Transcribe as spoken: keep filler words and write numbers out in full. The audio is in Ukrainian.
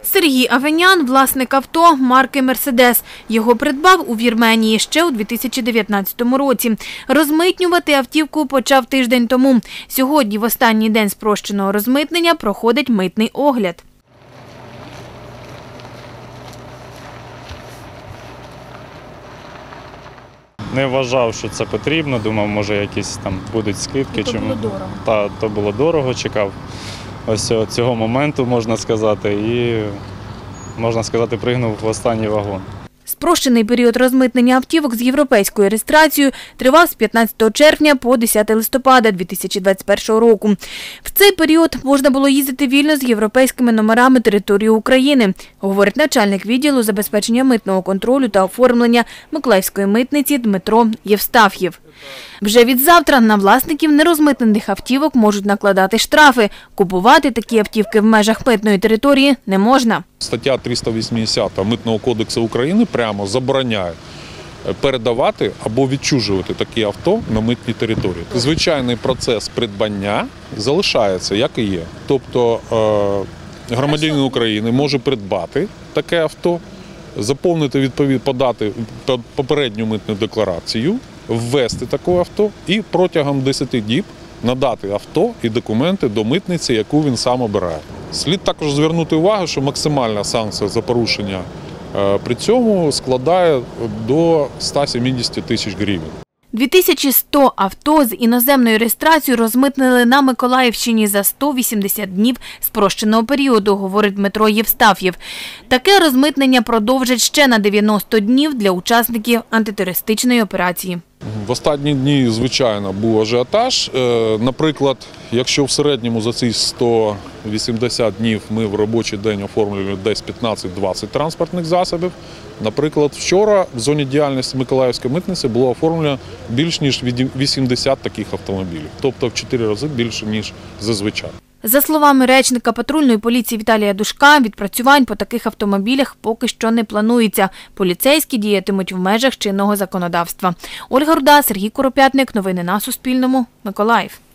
Сергій Авенян – власник авто марки «Мерседес». Його придбав у Вірменії ще у дві тисячі дев'ятнадцятому році. Розмитнювати автівку почав тиждень тому. Сьогодні, в останній день спрощеного розмитнення, проходить митний огляд. Не вважав, що це потрібно, думав, може якісь там будуть скидки. І то було дорого. Та, то було дорого, чекав ось цього моменту, можна сказати, і, можна сказати, пригнув в останній вагон. Спрощений період розмитнення автівок з європейською реєстрацією тривав з п'ятнадцятого червня по десяте листопада дві тисячі двадцять першого року. В цей період можна було їздити вільно з європейськими номерами території України, говорить начальник відділу забезпечення митного контролю та оформлення Миколаївської митниці Дмитро Євстаф'єв. Вже від завтра на власників нерозмитнених автівок можуть накладати штрафи. Купувати такі автівки в межах митної території не можна. Стаття триста вісімдесят Митного кодексу України прямо забороняє передавати або відчужувати такі авто на митній території. Звичайний процес придбання залишається, як і є. Тобто громадянин України може придбати таке авто, заповнити відповідь, подати попередню митну декларацію, ввести таке авто і протягом десяти діб надати авто і документи до митниці, яку він сам обирає. Слід також звернути увагу, що максимальна санкція за порушення при цьому складає до ста сімдесяти тисяч гривень. дві тисячі сто авто з іноземною реєстрацією розмитнили на Миколаївщині за сто вісімдесят днів спрощеного періоду, говорить Дмитро Євстаф'єв. Таке розмитнення продовжать ще на дев'яносто днів для учасників антитерористичної операції. В останні дні, звичайно, був ажіотаж. Наприклад, якщо в середньому за ці сто вісімдесят днів ми в робочий день оформлюємо десь п'ятнадцять-двадцять транспортних засобів, наприклад, вчора в зоні діяльності Миколаївської митниці було оформлено більш ніж вісімдесят таких автомобілів, тобто в чотири рази більше, ніж зазвичай. За словами речника патрульної поліції Віталія Душка, відпрацювань по таких автомобілях поки що не планується. Поліцейські діятимуть в межах чинного законодавства. Ольга Руда, Сергій Куропятник. Новини на Суспільному. Миколаїв.